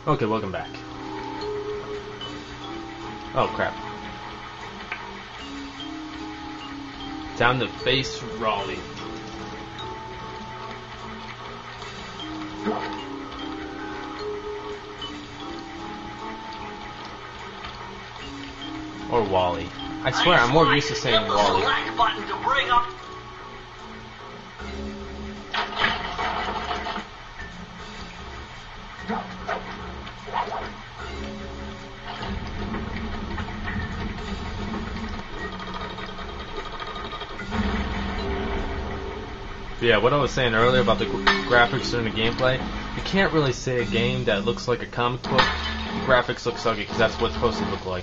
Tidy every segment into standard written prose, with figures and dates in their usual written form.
Okay, welcome back. Oh, crap. Time to face Raleigh. Or Wally. I swear, I'm more used to saying Wally. Button to bring up. Yeah, what I was saying earlier about the graphics during the gameplay, you can't really say a game that looks like a comic book, the graphics look sucky, because that's what it's supposed to look like.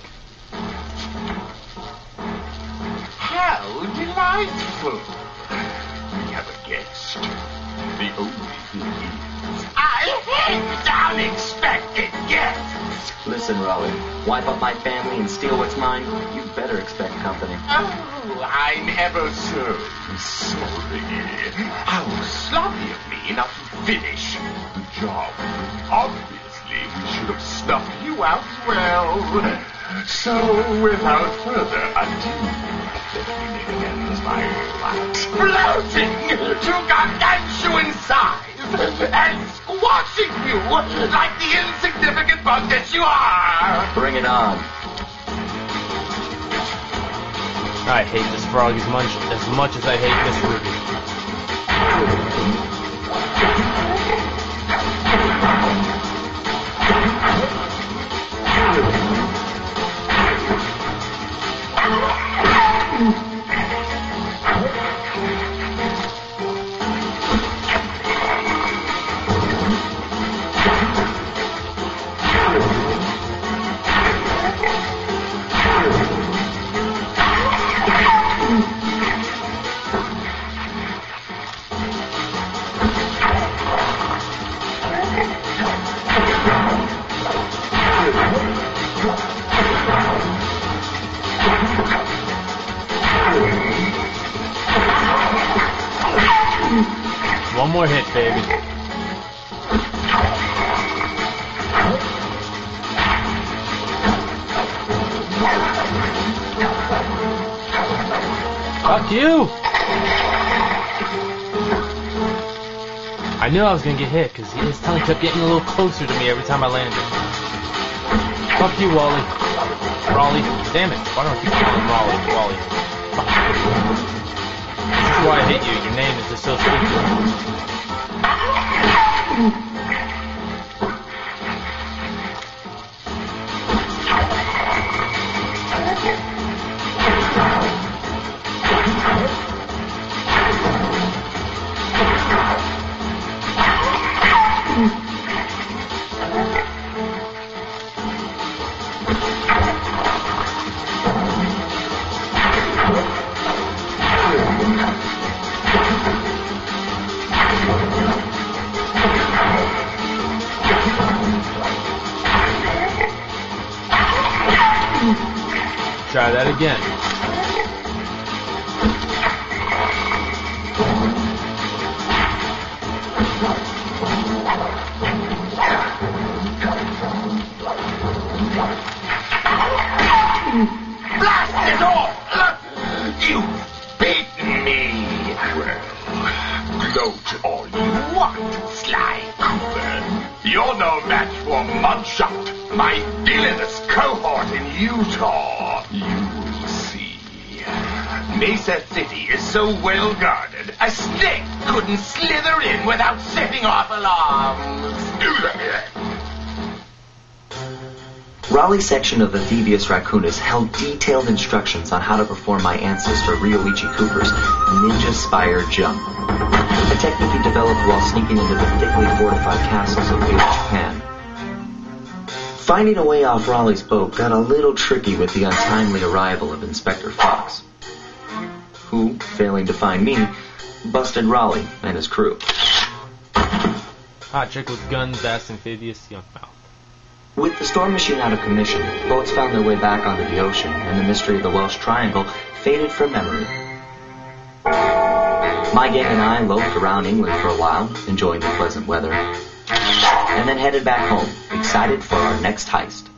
How delightful! We have a guest. The only thing is, I hate unexpected guests! Listen, Raleigh, wipe up my family and steal what's mine? You better expect company. Oh, I'm ever so sorry. How sloppy of me not to finish the job. Obviously, we should have snuffed you out well. So, without further ado, let me make amends by exploding to gargantuan size and squashing you like the insignificant bug that you are. Bring it on. I hate this frog as much as I hate Miss Ruby. One more hit, baby. Fuck you! I knew I was gonna get hit because his tongue kept getting a little closer to me every time I landed. Fuck you, Wally. Raleigh. Damn it. Why don't I keep calling Raleigh? Wally. Fuck you. This is why I hate you. Your name is just so stupid. Try that again. Blast it all! You've beaten me! Well, gloat all you want, Sly Cooper. You're no match for Mudshot, my villainous cohort in Utah. You'll see. Mesa City is so well guarded, a snake couldn't slither in without setting off alarms. Raleigh's section of the Thievius Raccoonus held detailed instructions on how to perform my ancestor Ryoichi Cooper's ninja spire jump, a technique he developed while sneaking into the thickly fortified castles of East Japan. Finding a way off Raleigh's boat got a little tricky with the untimely arrival of Inspector Fox, who, failing to find me, busted Raleigh and his crew. Hot chick with guns, ass amphibious, young mouth. With the storm machine out of commission, boats found their way back onto the ocean, and the mystery of the Welsh Triangle faded from memory. My gang and I loafed around England for a while, enjoying the pleasant weather. and then headed back home, excited for our next heist.